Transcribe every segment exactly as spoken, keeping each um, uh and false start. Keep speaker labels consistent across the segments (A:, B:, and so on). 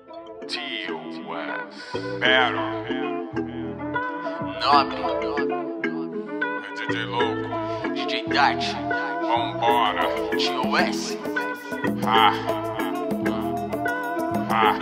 A: Tio West, Pero,
B: Nobre,
A: D J Louco,
B: D J Dart,
A: vambora,
B: Tio West.
A: ha, ha,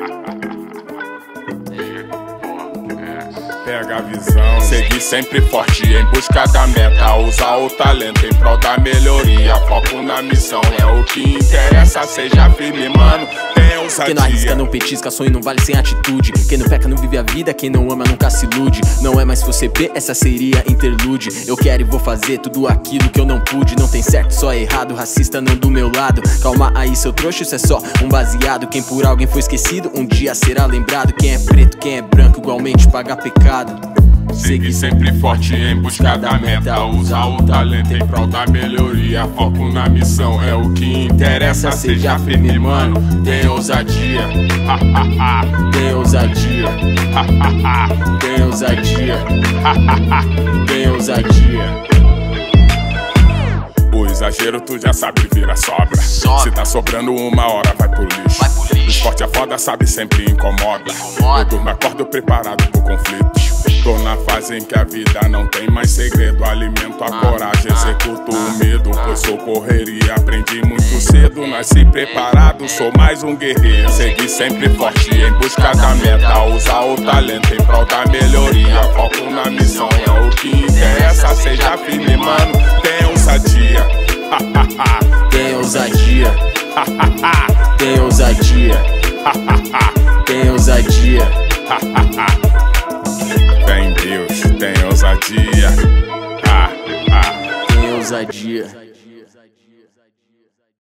A: pega a visão, seguir sempre forte em busca da meta, usar o talento em prol da melhoria, foco na missão, é o que interessa, seja firme, mano, tenha ousadia.
C: Quem não arrisca não petisca, sonho não vale sem atitude. Quem não peca não vive a vida, quem não ama nunca se ilude. Não é mais você B, essa seria interlude. Eu quero e vou fazer tudo aquilo que eu não pude. Não tem certo, só errado, racista não do meu lado. Calma aí seu trouxa, isso é só um baseado. Quem por alguém foi esquecido, um dia será lembrado. Quem é preto, quem é branco, igualmente paga pecado.
A: Seguir sempre forte em busca da meta, usar o talento em prol da melhoria, foco na missão, é o que interessa, seja firme, mano, tem ousadia,
C: Tem ousadia, tem ousadia, tem ousadia.
A: O exagero tu já sabe vira sobra.
B: Sobra.
A: Se tá sobrando uma hora vai pro lixo.
B: Vai pro lixo.
A: O esporte é foda, sabe, sempre incomoda.
B: Incomoda.
A: Eu durmo, acordo preparado pro conflito. Tô na fase em que a vida não tem mais segredo. Alimento a coragem, executo o medo, pois sou correria, aprendi muito cedo. Nasci preparado, sou mais um guerreiro. Segui sempre forte em busca da meta, usar o talento em prol da melhoria, foco na missão, é o que interessa, seja firme, mano, tenha ousadia.
C: Tem ousadia, tem ousadia, tem ousadia.
A: Tem Deus, tem ousadia. Ah, ah.
C: Tem ousadia.